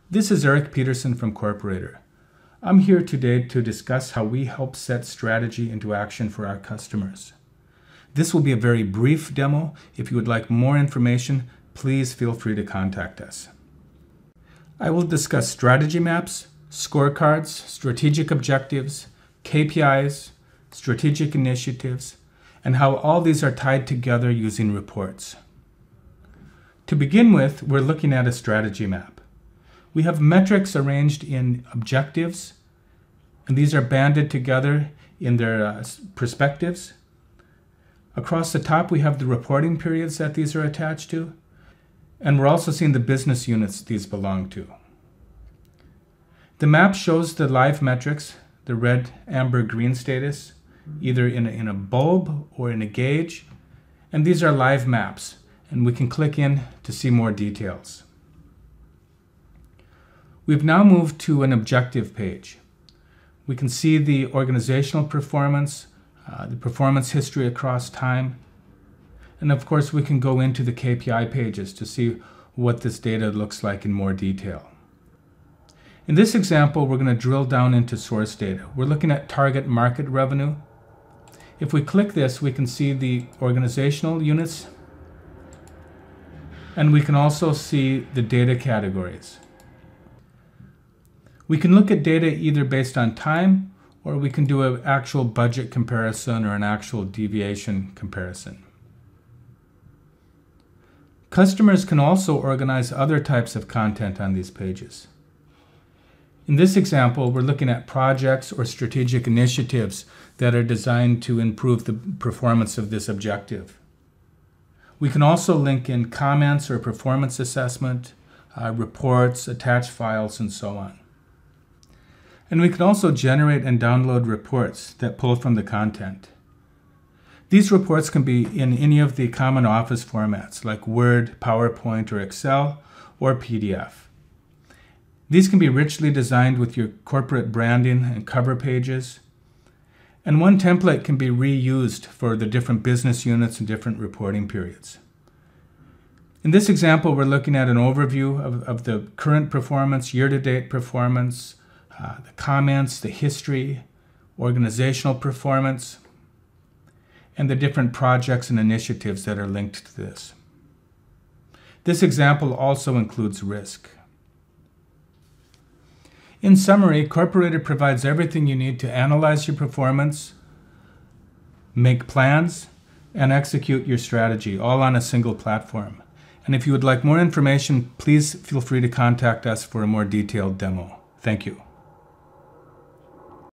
This is Eric Peterson from Corporator. I'm here today to discuss how we help set strategy into action for our customers. This will be a very brief demo. If you would like more information, please feel free to contact us. I will discuss strategy maps, scorecards, strategic objectives, KPIs, strategic initiatives, and how all these are tied together using reports. To begin with, we're looking at a strategy map. We have metrics arranged in objectives, and these are banded together in their perspectives. Across the top, we have the reporting periods that these are attached to, and we're also seeing the business units these belong to. The map shows the live metrics, the red, amber, green status, either in a bulb or in a gauge, and these are live maps, and we can click in to see more details. We've now moved to an objective page. We can see the organizational performance, the performance history across time, and of course we can go into the KPI pages to see what this data looks like in more detail. In this example, we're going to drill down into source data. We're looking at target market revenue. If we click this, we can see the organizational units, and we can also see the data categories. We can look at data either based on time, or we can do an actual budget comparison or an actual deviation comparison. Customers can also organize other types of content on these pages. In this example, we're looking at projects or strategic initiatives that are designed to improve the performance of this objective. We can also link in comments or performance assessment, reports, attached files, and so on. And we can also generate and download reports that pull from the content. These reports can be in any of the common Office formats like Word, PowerPoint, or Excel, or PDF. These can be richly designed with your corporate branding and cover pages. And one template can be reused for the different business units and different reporting periods. In this example, we're looking at an overview of the current performance, year-to-date performance, the comments, the history, organizational performance, and the different projects and initiatives that are linked to this. This example also includes risk. In summary, Corporator provides everything you need to analyze your performance, make plans, and execute your strategy, all on a single platform. And if you would like more information, please feel free to contact us for a more detailed demo. Thank you.